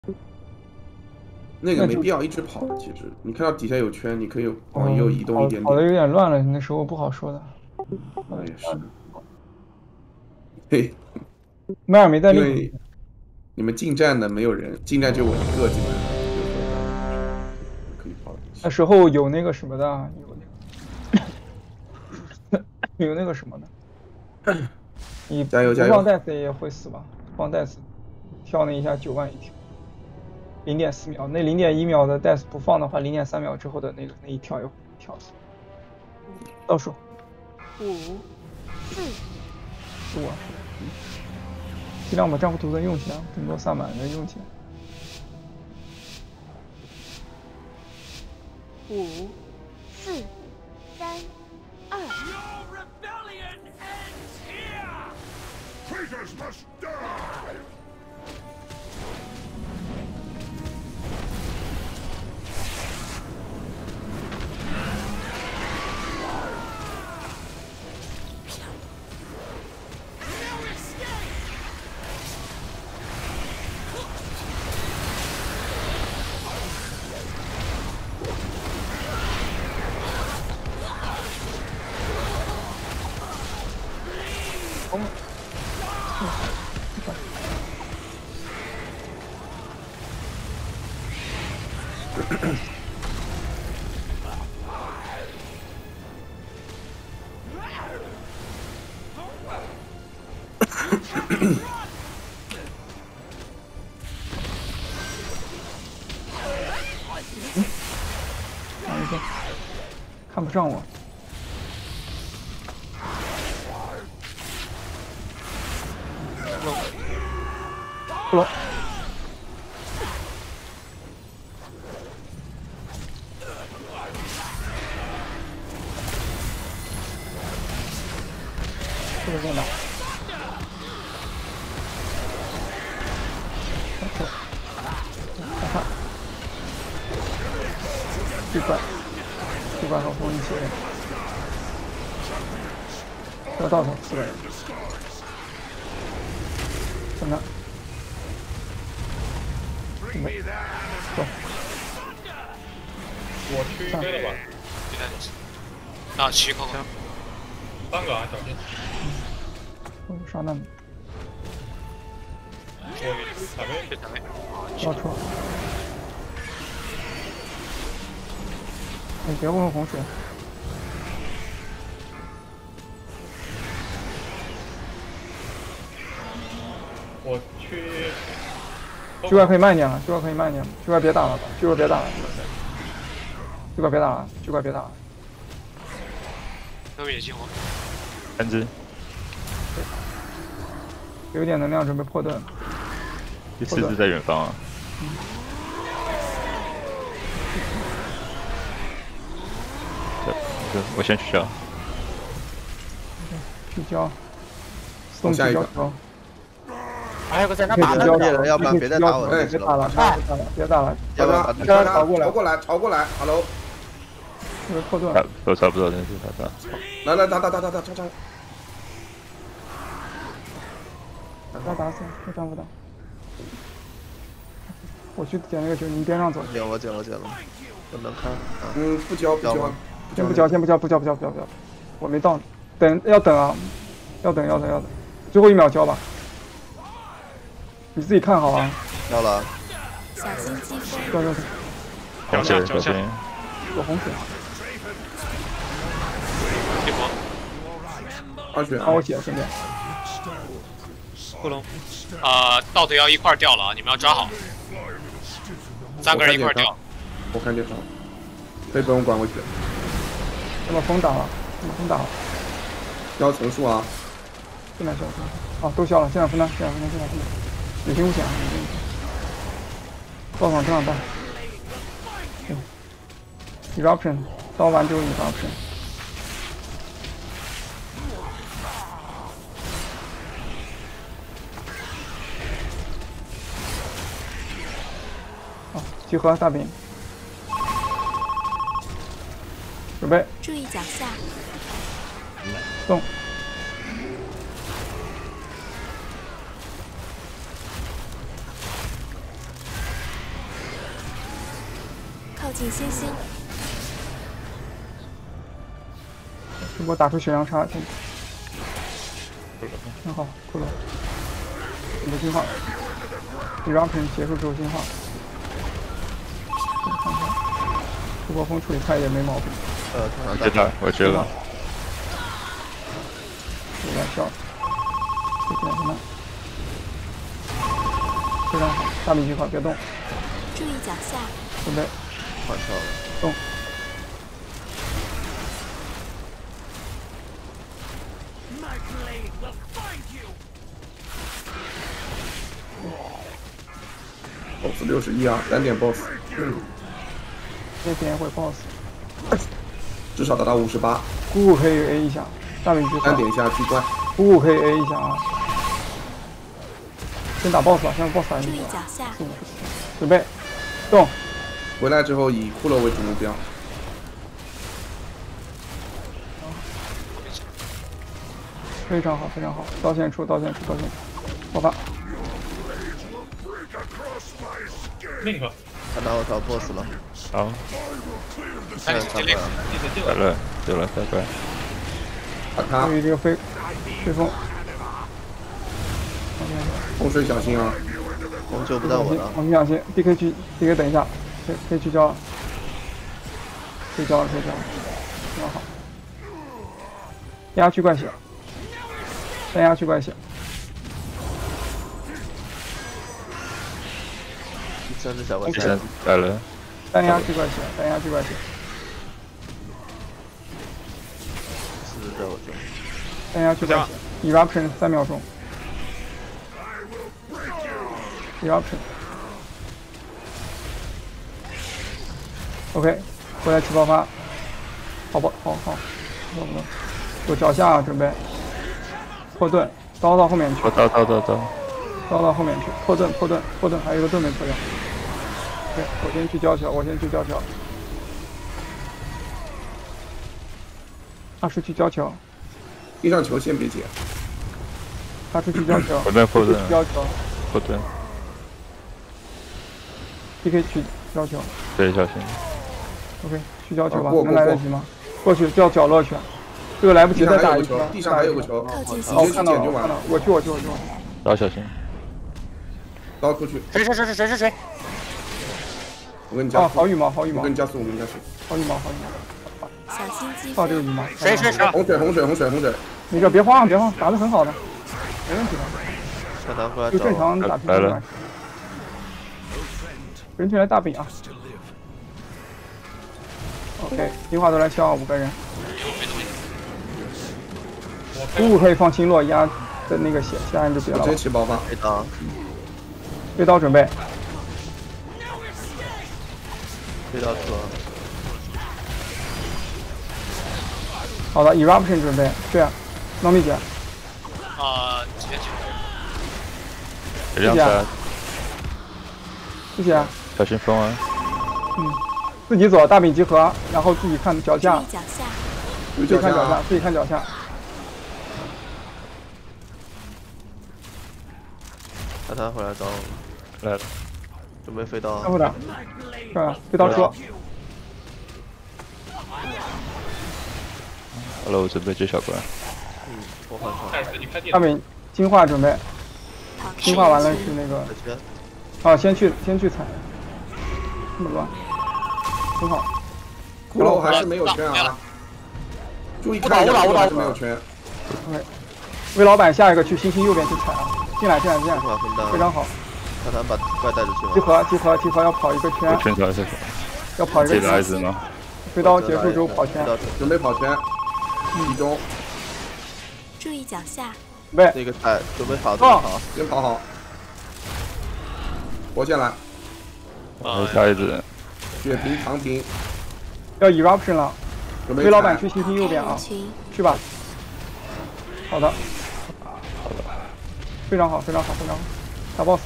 那个没必要一直跑的，其实你看到底下有圈，你可以往右移动一点跑的点。 有点乱了，那时候不好说的。 那也是，嘿， 迈尔没带令牌， 因为你们近战的没有人，近战就我一个，基本上就可以跑。 那时候有那个什么的，有那个什么的。你不放加油加油！ 戴斯也会死吧？放戴斯跳那一下9万一跳，0.4秒，那0.1秒的戴斯不放的话，0.3秒之后的那一跳也会跳死。倒数 5、4。 是我，尽量把战术图层用起来，这么多萨满的用起来。 5、4、3、2。 Traitors must die! 看不上我。不龙，这个电脑。看，这怪和风一起人，这到头4个人，怎么？走， 我去对了吧？ 啊，7扣。 3个啊，小心！ 上那， 我闪妹， 别闪妹。 绕车。你别问洪水。 我去。 这块可以慢点了，这块可以慢点了，这块别打了吧，这块别打了，这块别打了，这块别打了。 都也激活。 3只。 有点能量准备破盾。 第4只在远方啊。我先取消。 取消。送取消球。 还有个在那打的猎人，要不然别再打我了。 别打了，别打了， 要不然朝过来 ，Hello。 这个破盾。 不错，真是打。 来，打，超。 打死，不打不打。我去捡那个球，你边上走。 我捡了，不能看。 不交。 先不交，我没到，要等啊，要等，最后1秒交吧。你自己看好啊。 交了。 小心击飞。 小心。 有洪水。 激活。 2血。 帮我血，顺便。 库龙。倒腿要一块掉了啊，你们要抓好。3个人一块掉。 我看见他，可以不用管我血。 把风打了， 消层数啊！ 现在消，哦，都消了，现在分担，有惊无险，爆场这样办。Eruption， 刀完之后 Eruption。好，集合大兵。准备， 注意脚下。 动。 靠近星星， 只不过打出血量差，挺好，骷髅。你的进化 ，Eruption 结束之后进化。看看，这波风处理快也没毛病。 知道，我知道。 有点笑，这点什么？非常好，大米计划，别动， 注意脚下， 准备换跳了， 动。 BOSS 61啊，单点 BOSS， 这点会 BOSS， 至少达到58。 姑姑可以 A 一下，大米计划。 单点一下狙关。 姑姑可以 A 一下啊。先打 BOSS 吧，先把 BOSS 打进去。 注意脚下， 准备，动。 回来之后以骷髅为主目标。 非常好，非常好，刀线出，刀线出，刀线出，爆发。 另一个看到我找 BOSS 了， 好， 赶紧进 link， 来了，有了，乖乖。 把他注意这个飞风。 风水小心啊！ 红救不到我了。 我们小心 ，DK 去 ，DK 等一下，可以去交了，可以交了，可以交了，非常好。压去怪血，单压去怪血。 第3只小怪第3来了， 单压去怪血，单压去怪血。 4只在我这。 单压去怪血 ，Eruption 3秒钟。Eruption。OK， 回来吃爆发。好吧，好。有脚下准备。破盾，刀到后面去。 刀。 刀到后面去，破盾，还有一个盾没破掉。对，我先去交球。阿石去交球。 地上球先别接。 阿石去交球。 我在破盾。 交球。 破盾。 DK 去交球。 对，小心。 OK， 去交球吧，能来得及吗？过去叫角落拳，这个来不及再打一球。 地上还有个球， 靠近星哦， 星， 看到了，我去。 刀小心。 刀出去。 谁？ 我跟你加。 哦，好羽毛。 我跟你加速。 好羽毛。 小心机靠这个羽毛。 谁？ 洪水。 那个别慌，打得很好的，没问题的。 小唐过来就正常打平就完。人群来大饼啊。 OK， 一会儿都来消5个人。姑可以放星落压的那个血，其他人就别了。 直接起爆发。 飞刀准备。 飞刀出。 好的 ，Eruption 准备。对啊，糯米姐。 直接去。 谢谢。 小心风啊。 自己走大饼集合，然后自己看脚下。自己看脚下。 小唐回来找我。 来了。 准备飞刀。 看不打。对啊，飞刀出。 好了，我准备接小怪。 我换上。 大饼进化准备。进化完了是那个。哦，先去踩。这么乱。 很好， 骷髅还是没有圈啊！注意看一下，骷髅还是没有圈。 OK， 魏老板下一个去星星右边去踩啊！进来，非常好。 小唐把怪带着去了。集合，要跑一个圈。 圈条要跑一个圈。子吗？ 飞刀结束之后跑圈。 准备跑圈。集中。 注意脚下。 喂， 那个准备跑， 先跑好。活下来。 下一只。 血瓶长瓶， 要 Eruption 了。魏老板去星星右边啊，去吧。好的，非常好。打 boss，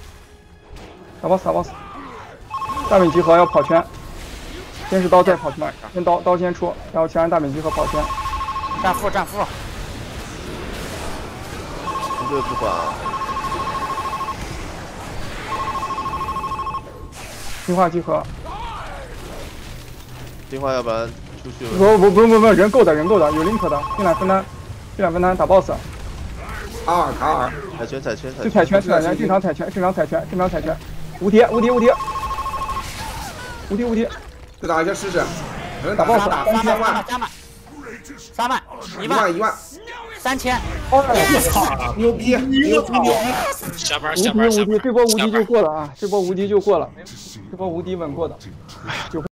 大饼集合要跑圈，先是刀再跑圈，先刀先出，然后先让大饼集合跑圈。 战负。 红队不管。 进化集合， 丁花要不然出去了。 不，人够的，有 link 的，进来分担打 boss。 卡尔， 踩拳， 正常踩拳，无敌， 再打一下试试，能打 boss 打 3万 1万 ，3000。 哦， 牛逼！ 下班， 无敌，这波无敌就过了啊，这波无敌稳过的，就